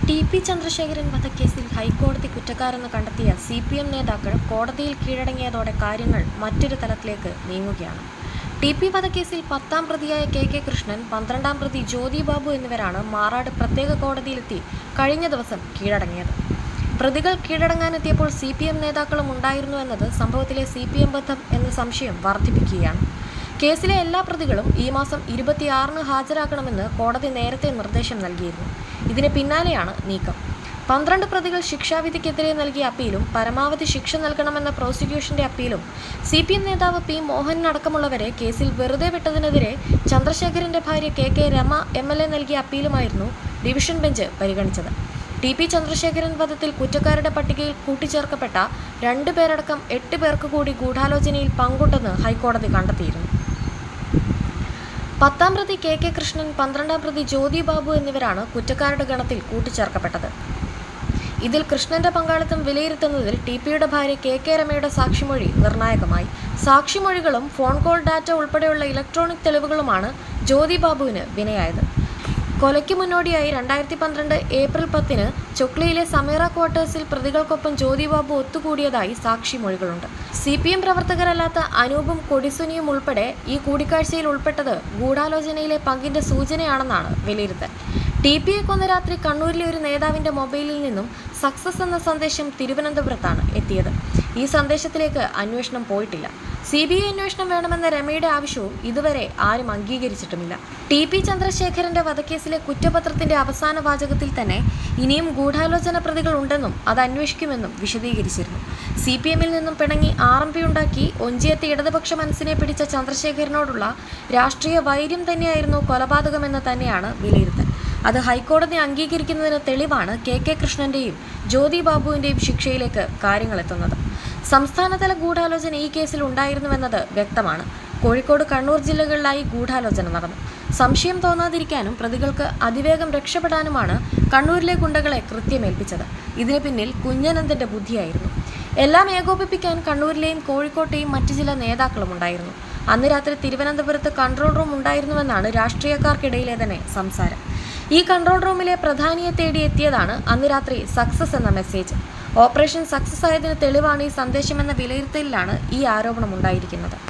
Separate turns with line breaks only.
TP. Chandrasekharan വധക്കേസിൽ ഹൈക്കോടതി കുറ്റക്കാരെന്ന് കണ്ടെത്തിയ CPM നേതാക്കൾ കോടതിയിൽ കീഴടങ്ങിയതോടെ കാര്യങ്ങൾ മറ്റൊരു തലത്തിലേക്ക് നീങ്ങുകയാണ്. ടി.പി. വധക്കേസിൽ 10ാം പ്രതിയായ KK കൃഷ്ണൻ, 12ാം പ്രതി ജ്യോതി ബാബു എന്നിവരാണ് മാറാട് പ്രത്യേക കോടതിയിലെത്തി കഴിഞ്ഞ ദിവസം കീഴടങ്ങിയത്. പ്രതികൾ കീഴടങ്ങാനെത്തിയപ്പോൾ CPM നേതാക്കളും ഉണ്ടായിരുന്നു എന്നത് സംഭവത്തിലെ CPM ബന്ധം എന്ന സംശയം വർദ്ധിപ്പിക്കുകയാണ്. കേസിലെ എല്ലാ പ്രതികളും ഈ മാസം 26-ന് ഹാജരാക്കണമെന്ന് കോടതി നേരത്തെ നിർദ്ദേശം നൽകിയിരുന്നു. ഇതിന് പിന്നാലെയാണ് നീക്കം. 12 പ്രതികൾ ശിക്ഷാവിധിക്കെതിരെ നൽകിയ അപ്പീലും പരമാവധി ശിക്ഷ നൽകണമെന്ന പ്രോസിക്യൂഷന്റെ അപ്പീലും CPM നേതാവ് P. മോഹനടക്കമുള്ളവരെ കേസിൽ വെറുതെ വിട്ടതിനെതിരെ ചന്ദ്രശേഖരന്റെ ഭാര്യ KK രമ MLA നൽകിയ അപ്പീലുമായിരുന്നു ഡിവിഷൻ ബെഞ്ച് പരിഗണിച്ചത്. ടി.പി. ചന്ദ്രശേഖരൻ വധത്തിൽ കുറ്റക്കാരുടെ പട്ടികയിൽ കൂട്ടിച്ചേർക്കപ്പെട്ട 2 പേരടക്കം 8 പേർക്ക് കൂടി ഗൂഢാലോചനയിൽ പങ്കുണ്ടെന്ന് ഹൈക്കോടതി കണ്ടെത്തിയിരുന്നു. 10ാം പ്രതി KK കൃഷ്ണൻ, 12ാം പ്രതി ജ്യോതി ബാബു എന്നിവരാണ് കുറ്റക്കാരുടെ ഗണത്തിൽ കൂട്ടിച്ചേർക്കപ്പെട്ടത്. ഇതിൽ കൃഷ്ണന്റെ പങ്കാളിത്തം വിലയിരുത്തുന്നതിൽ ടി.പിയുടെ ഭാര്യ KK രമയുടെ സാക്ഷിമൊഴി നിർണായകമായി. സാക്ഷിമൊഴികളും ഫോൺ കോൾ ഡാറ്റ ഉൾപ്പെടെയുള്ള ഇലക്ട്രോണിക് തെളിവുകളുമാണ് ജ്യോതി ബാബുവിന് വിനയായത്. കൊലയ്ക്ക് മുന്നോടിയായി 2012 ഏപ്രിൽ 10-ന് ചൊക്ലിയിലെ സമീറ ക്വാർട്ടേഴ്സിൽ പ്രതികൾക്കൊപ്പം ജ്യോതി ബാബു ഒത്തുകൂടിയതായി സാക്ഷിമൊഴികളുണ്ട്. CPM പ്രവർത്തകരല്ലാത്ത അനൂപും കൊടിസുനിയും ഉൾപ്പെടെ ഈ കൂടിക്കാഴ്ചയിൽ ഉൾപ്പെട്ടത് ഗൂഢാലോചനയിലെ പങ്കിന്റെ സൂചനയാണെന്നാണ് വിലയിരുത്തൽ. ടി.പിയെ കൊന്ന രാത്രി കണ്ണൂരിലെ ഒരു നേതാവിന്റെ മൊബൈലിൽ നിന്നും സക്സസ് എന്ന സന്ദേശം തിരുവനന്തപുരത്താണ് എത്തിയത്. ഈ സന്ദേശത്തിലേക്ക് അന്വേഷണം പോയിട്ടില്ല. CBI അന്വേഷണം വേണമെന്ന രമയുടെ ആവശ്യവും ഇതുവരെ ആരും അംഗീകരിച്ചിട്ടുമില്ല. ടി.പി. ചന്ദ്രശേഖരന്റെ വധക്കേസിലെ കുറ്റപത്രത്തിന്റെ അവസാന വാചകത്തിൽ തന്നെ ഇനിയും ഗൂഢാലോചന പ്രതികൾ ഉണ്ടെന്നും അത് അന്വേഷിക്കുമെന്നും വിശദീകരിച്ചിരുന്നു. CPMൽ നിന്നും പിണങ്ങി RMP ഉണ്ടാക്കി ഒഞ്ചിയത്തെ ഇടതുപക്ഷ മനസ്സിനെ പിടിച്ച ചന്ദ്രശേഖരനോടുള്ള രാഷ്ട്രീയ വൈര്യം തന്നെയായിരുന്നു കൊലപാതകമെന്ന് തന്നെയാണ് വിലയിരുത്തൽ. അത് ഹൈക്കോടതി അംഗീകരിക്കുന്നതിന് തെളിവാണ് KK കൃഷ്ണന്റെയും ജ്യോതി ബാബുവിന്റെയും ശിക്ഷയിലേക്ക് കാര്യങ്ങളെത്തുന്നത്. സംസ്ഥാനതല ഗൂഢാലോചന ഈ കേസിൽ ഉണ്ടായിരുന്നുവെന്നത് വ്യക്തമാണ്. കോഴിക്കോട്, കണ്ണൂർ ജില്ലകളിലായി ഗൂഢാലോചന നടന്നു. സംശയം തോന്നാതിരിക്കാനും പ്രതികൾക്ക് അതിവേഗം രക്ഷപ്പെടാനുമാണ് കണ്ണൂരിലെ ഗുണ്ടകളെ കൃത്യമേൽപ്പിച്ചത്. ഇതിനു പിന്നിൽ കുഞ്ഞനന്തന്റെ ബുദ്ധിയായിരുന്നു. എല്ലാം ഏകോപിപ്പിക്കാൻ കണ്ണൂരിലെയും കോഴിക്കോട്ടെയും മറ്റു ചില നേതാക്കളും ഉണ്ടായിരുന്നു. അന്ന് രാത്രി തിരുവനന്തപുരത്ത് കൺട്രോൾ റൂം ഉണ്ടായിരുന്നുവെന്നാണ് രാഷ്ട്രീയക്കാർക്കിടയിലെ തന്നെ സംസാരം. ഈ കൺട്രോൾ റൂമിലെ പ്രധാനിയെ തേടി എത്തിയതാണ് അന്ന് രാത്രി സക്സസ് എന്ന മെസ്സേജ്. ഓപ്പറേഷൻ സക്സസ് ആയതിന് തെളിവാണ് ഈ സന്ദേശമെന്ന വിലയിരുത്തലിലാണ് ഈ ആരോപണം ഉണ്ടായിരിക്കുന്നത്.